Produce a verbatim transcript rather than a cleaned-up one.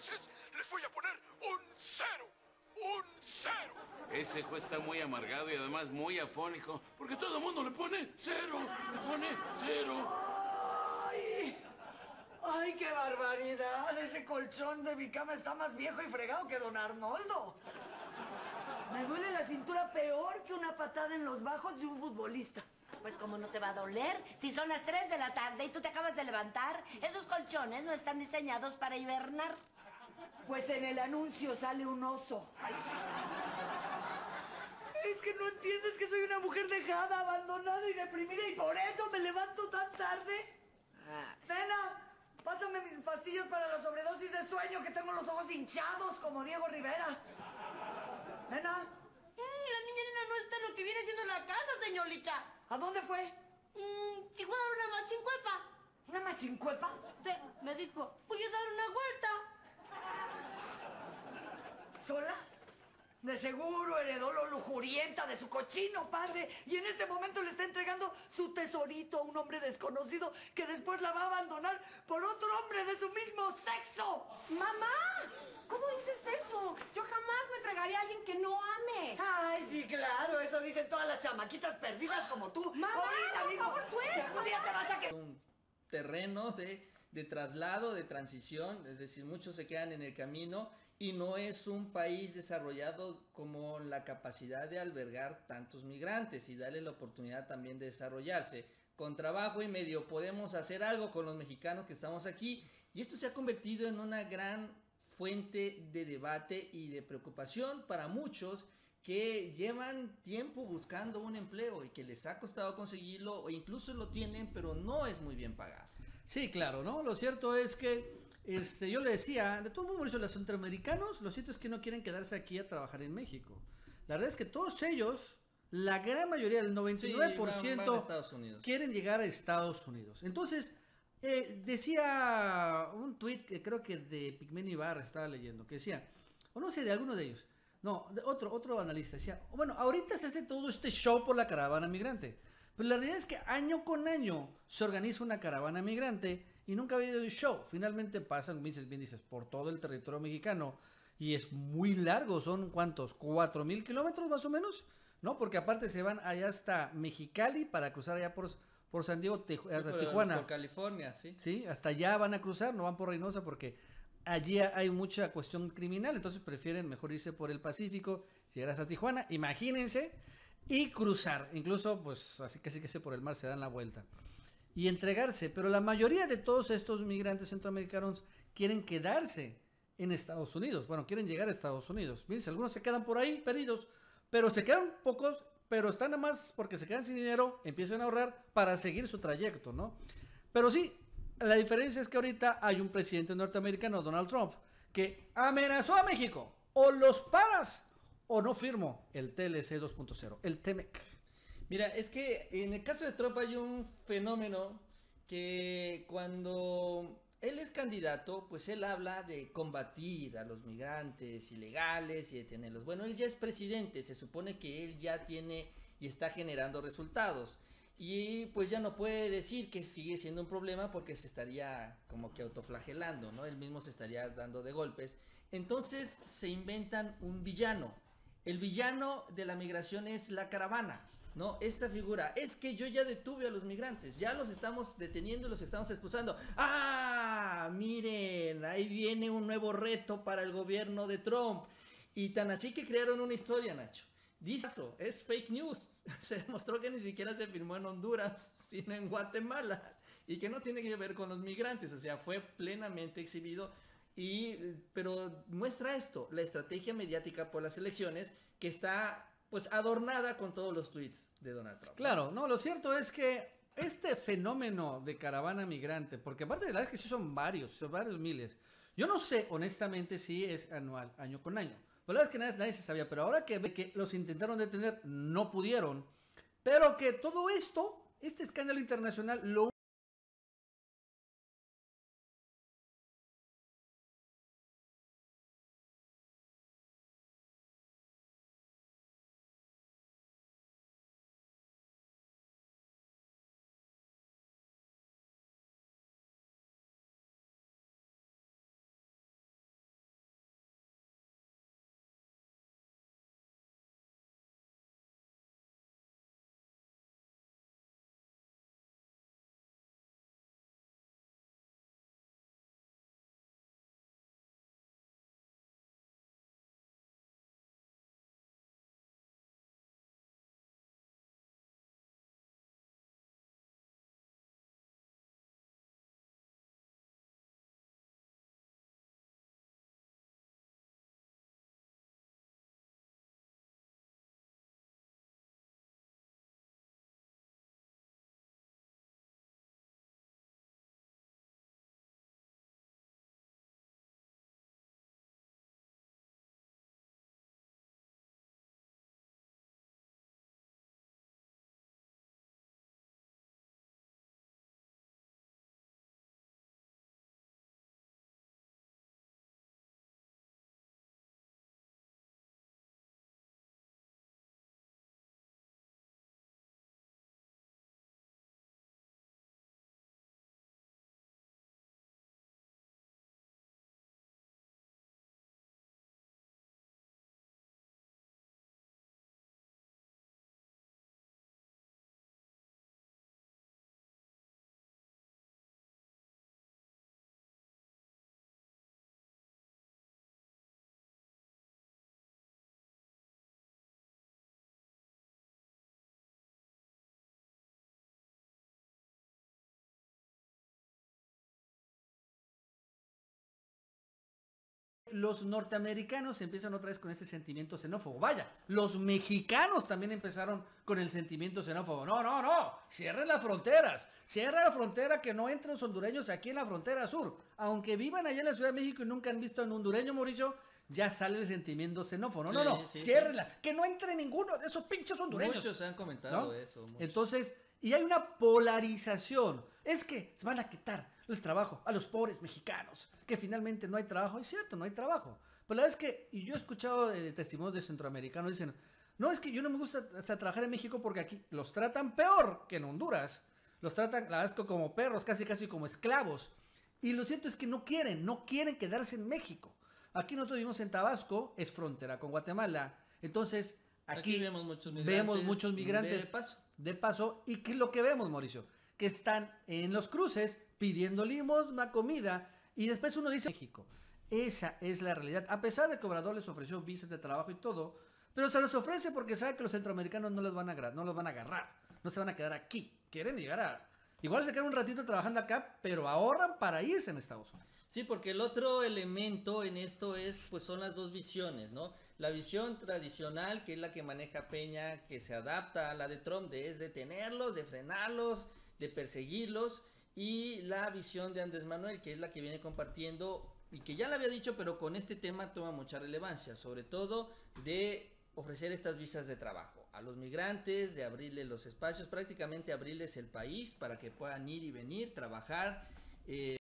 veces les voy a poner un cero. ¡Un cero! Ese juez está muy amargado y además muy afónico, porque todo el mundo le pone cero, le pone cero. ¡Ay! ¡Ay, qué barbaridad! Ese colchón de mi cama está más viejo y fregado que don Arnoldo. Me duele la cintura peor que una patada en los bajos de un futbolista. Pues cómo no te va a doler si son las tres de la tarde y tú te acabas de levantar. Esos colchones no están diseñados para hibernar. Pues en el anuncio sale un oso. Ay. Es que no entiendes que soy una mujer dejada, abandonada y deprimida y por eso me levanto tan tarde. Ah. Nena, pásame mis pastillas para la sobredosis de sueño, que tengo los ojos hinchados como Diego Rivera. Nena. Mm, la niña nena no está en lo que viene siendo la casa, señorita. ¿A dónde fue? Mm, si fue a dar una machincuepa. ¿Una machincuepa? Sí, me dijo, voy a dar una vuelta. ¿Sola? De seguro heredó lo lujurienta de su cochino padre y en este momento le está entregando su tesorito a un hombre desconocido que después la va a abandonar por otro hombre de su mismo sexo. ¡Mamá! ¿Cómo dices eso? Yo jamás me entregaría a alguien que no ame. Ay, sí, claro, eso dicen todas las chamaquitas perdidas como tú. Mamá, Ahorita por mismo, favor, suéltame. algún día te vas a que... Un terreno de, de traslado, de transición, es decir, muchos se quedan en el camino y no es un país desarrollado como la capacidad de albergar tantos migrantes y darle la oportunidad también de desarrollarse. Con trabajo y medio podemos hacer algo con los mexicanos que estamos aquí y esto se ha convertido en una gran fuente de debate y de preocupación para muchos que llevan tiempo buscando un empleo y que les ha costado conseguirlo o incluso lo tienen pero no es muy bien pagado. Sí, claro, ¿no? Lo cierto es que este, yo le decía, de todo el mundo, Mauricio, los centroamericanos, lo cierto es que no quieren quedarse aquí a trabajar en México. La verdad es que todos ellos, la gran mayoría, el noventa y nueve por ciento, sí, van, van a Estados Unidos. Quieren llegar a Estados Unidos. Entonces, eh, decía un tuit que creo que de Pigmenio Ibarra estaba leyendo, que decía, o no sé, de alguno de ellos, no, de otro, otro analista decía, bueno, ahorita se hace todo este show por la caravana migrante, pero la realidad es que año con año se organiza una caravana migrante y nunca ha habido un show. Finalmente pasan, bien dices, bien dices, por todo el territorio mexicano y es muy largo, son ¿cuántos? ¿Cuatro mil kilómetros más o menos? ¿No? Porque aparte se van allá hasta Mexicali para cruzar allá por, por San Diego, Tiju sí, hasta por, Tijuana. Por California, sí. Sí, hasta allá van a cruzar, no van por Reynosa porque allí hay mucha cuestión criminal, entonces prefieren mejor irse por el Pacífico, llegar hasta Tijuana, imagínense, y cruzar, incluso pues así que sí que sé por el mar se dan la vuelta y entregarse, pero la mayoría de todos estos migrantes centroamericanos quieren quedarse en Estados Unidos, bueno, quieren llegar a Estados Unidos, miren, algunos se quedan por ahí perdidos, pero se quedan pocos, pero están nada más porque se quedan sin dinero, empiezan a ahorrar para seguir su trayecto, ¿no? Pero sí, la diferencia es que ahorita hay un presidente norteamericano, Donald Trump, que amenazó a México, o los paras o no firmo el T L C dos punto cero, el T M E C. Mira, es que en el caso de Trump hay un fenómeno que cuando él es candidato, pues él habla de combatir a los migrantes ilegales y detenerlos. Bueno, él ya es presidente, se supone que él ya tiene y está generando resultados. Y pues ya no puede decir que sigue siendo un problema porque se estaría como que autoflagelando, ¿no? Él mismo se estaría dando de golpes. Entonces se inventan un villano. El villano de la migración es la caravana, ¿no? Esta figura, es que yo ya detuve a los migrantes, ya los estamos deteniendo y los estamos expulsando. ¡Ah! Miren, ahí viene un nuevo reto para el gobierno de Trump. Y tan así que crearon una historia, Nacho. Dice eso, es fake news. Se demostró que ni siquiera se firmó en Honduras, sino en Guatemala. Y que no tiene que ver con los migrantes, o sea, fue plenamente exhibido. Y, pero muestra esto, la estrategia mediática por las elecciones que está pues adornada con todos los tweets de Donald Trump. Claro, no, lo cierto es que este fenómeno de caravana migrante, porque aparte de la verdad es que sí son varios, son varios miles, yo no sé honestamente si es anual, año con año, pero la verdad es que nadie, nadie se sabía, pero ahora que ve que los intentaron detener, no pudieron, pero que todo esto, este escándalo internacional, lo los norteamericanos empiezan otra vez con ese sentimiento xenófobo. Vaya, los mexicanos también empezaron con el sentimiento xenófobo. No, no, no, cierren las fronteras, cierren la frontera, que no entren los hondureños aquí en la frontera sur. Aunque vivan allá en la Ciudad de México y nunca han visto a un hondureño, Mauricio, ya sale el sentimiento xenófobo. No, Sí, no, no, sí, ciérrenla, que no entre ninguno de esos pinches hondureños. Muchos han comentado ¿no? eso. muchos. Entonces, y hay una polarización. Es que se van a quitar el trabajo a los pobres mexicanos, que finalmente no hay trabajo. Es cierto, no hay trabajo. Pero la verdad es que, y yo he escuchado eh, testimonios de centroamericanos, dicen, no, es que yo no me gusta o sea, trabajar en México porque aquí los tratan peor que en Honduras. Los tratan, la verdad es que como perros, casi casi como esclavos. Y lo cierto es que no quieren, no quieren quedarse en México. Aquí nosotros vivimos en Tabasco, es frontera con Guatemala. Entonces, aquí, Aquí vemos muchos migrantes. vemos muchos migrantes De paso. de paso. ¿Y qué es lo que vemos, Mauricio? Que están en los cruces pidiendo limosna, comida, y después uno dice México. Esa es la realidad. A pesar de que Obrador les ofreció visas de trabajo y todo, pero se los ofrece porque sabe que los centroamericanos no los van a agarrar, no los van a agarrar, no se van a quedar aquí. Quieren llegar a... Igual se quedan un ratito trabajando acá, pero ahorran para irse en Estados Unidos. Sí, porque el otro elemento en esto es, pues son las dos visiones, ¿no? La visión tradicional, que es la que maneja Peña, que se adapta a la de Trump, de es detenerlos, de frenarlos, de perseguirlos, y la visión de Andrés Manuel, que es la que viene compartiendo, y que ya le había dicho, pero con este tema toma mucha relevancia, sobre todo de ofrecer estas visas de trabajo a los migrantes, de abrirles los espacios, prácticamente abrirles el país para que puedan ir y venir, trabajar, eh,